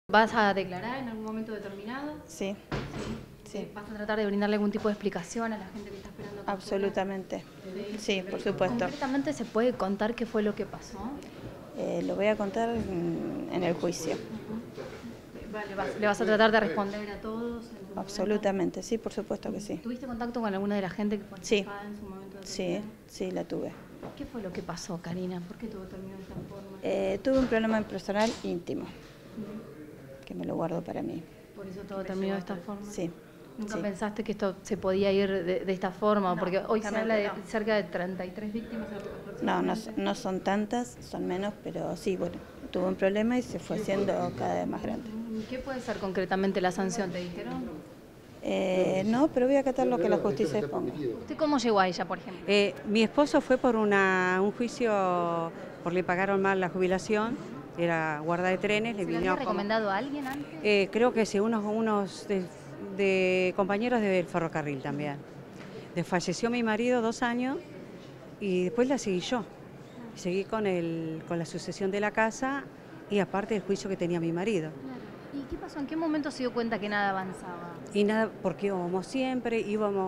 ¿Vas a declarar en algún momento determinado? Sí, sí. ¿Vas a tratar de brindarle algún tipo de explicación a la gente que está esperando? Absolutamente. Sí, por supuesto. ¿Concretamente se puede contar qué fue lo que pasó? Lo voy a contar en el juicio. Vale, ¿le vas a tratar de responder a todos? Absolutamente, sí, por supuesto que sí. ¿Tuviste contacto con alguna de la gente que participaba en su momento? Sí, la tuve. ¿Qué fue lo que pasó, Karina? ¿Por qué todo terminó de esta forma? Tuve un problema personal íntimo, que me lo guardo para mí. ¿Por eso todo terminó de esta forma? Sí. ¿Nunca sí. pensaste que esto se podía ir de esta forma? No, porque hoy se habla de no. cerca de 33 víctimas. No son tantas, son menos, pero sí, bueno, tuve un problema y se fue haciendo cada vez más grande. ¿Qué puede ser concretamente la sanción, te dijeron? No, pero voy a acatar lo que la justicia exponga. ¿Usted cómo llegó a ella, por ejemplo? Mi esposo fue por un juicio, porque le pagaron mal la jubilación, era guarda de trenes. ¿Se lo había recomendado a alguien antes? Creo que sí, unos de compañeros del ferrocarril también. Falleció mi marido 2 años y después la seguí yo. Seguí con la sucesión de la casa y aparte el juicio que tenía mi marido. ¿Y qué pasó? ¿En qué momento se dio cuenta que nada avanzaba? Y nada, porque íbamos siempre,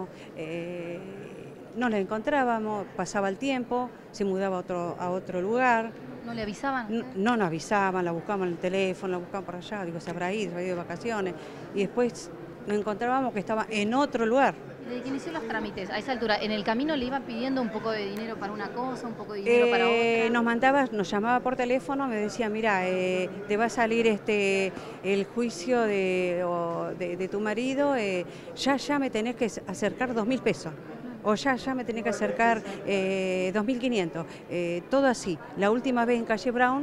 no la encontrábamos, pasaba el tiempo, se mudaba a otro lugar. ¿No le avisaban? No nos avisaban, la buscábamos en el teléfono, la buscábamos por allá, digo, se habrá ido de vacaciones. Y después nos encontrábamos que estaba en otro lugar. Desde que inició los trámites, a esa altura, ¿en el camino le iba pidiendo un poco de dinero para una cosa, un poco de dinero para otra? Nos llamaba por teléfono, me decía, mira, te va a salir el juicio de tu marido, ya me tenés que acercar 2.000 pesos. O ya me tenés que acercar 2.500. Todo así. La última vez en Calle Brown,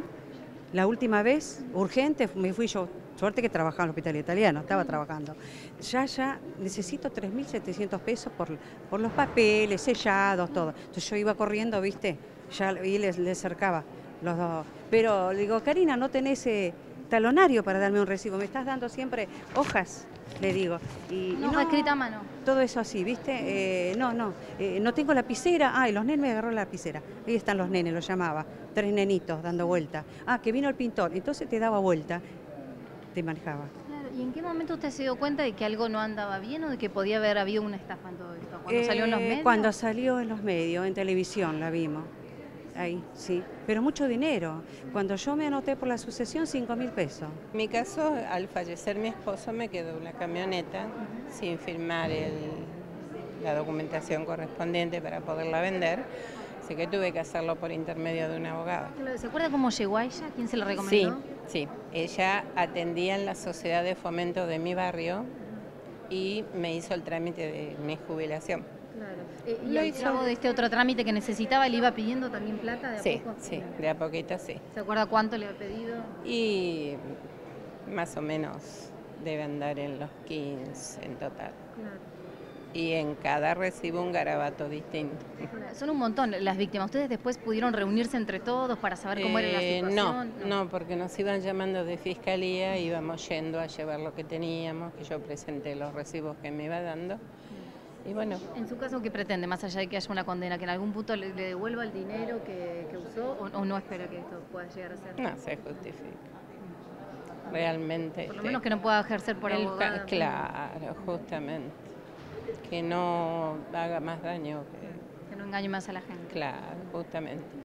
urgente, me fui yo. Suerte que trabajaba en el hospital italiano, estaba trabajando. Ya necesito 3.700 pesos por los papeles, sellados, todo. Entonces yo iba corriendo, ¿viste? Y le acercaba los dos. Pero le digo, Karina, ¿no tenés talonario para darme un recibo? Me estás dando siempre hojas, le digo. No, escrita a mano. Todo eso así, ¿viste? No tengo lapicera. Y los nenes me agarró la lapicera. Ahí están los nenes, los llamaba. 3 nenitos dando vuelta. Que vino el pintor. Entonces te daba vuelta. Te manejaba. Claro. ¿Y en qué momento usted se dio cuenta de que algo no andaba bien o de que podía haber habido una estafa en todo esto? ¿Cuando salió en los medios? Cuando salió en los medios, en televisión la vimos. Ahí, sí. Pero mucho dinero. Cuando yo me anoté por la sucesión, 5.000 pesos. En mi caso, al fallecer mi esposo, me quedó una camioneta sin firmar la documentación correspondiente para poderla vender. Así que tuve que hacerlo por intermedio de un abogado. ¿Se acuerda cómo llegó a ella? ¿Quién se la recomendó? Sí. Ella atendía en la sociedad de fomento de mi barrio y me hizo el trámite de mi jubilación. Claro. ¿Y al cabo de este otro trámite que necesitaba, le iba pidiendo también plata de a poco? Sí, de a poquito sí. ¿Se acuerda cuánto le había pedido? Y más o menos debe andar en los 15 en total. Claro. Y en cada recibo un garabato distinto. Son un montón las víctimas. ¿Ustedes después pudieron reunirse entre todos para saber cómo era la situación? No, porque nos iban llamando de fiscalía, íbamos yendo a llevar lo que teníamos, que yo presenté los recibos que me iba dando. Y bueno. ¿En su caso qué pretende, más allá de que haya una condena, que en algún punto le devuelva el dinero que usó o no espera que esto pueda llegar a ser? No se justifica. Realmente. Por lo menos que no pueda ejercer por abogada. Claro, justamente. Que no haga más daño. Que no engañe más a la gente. Claro, justamente.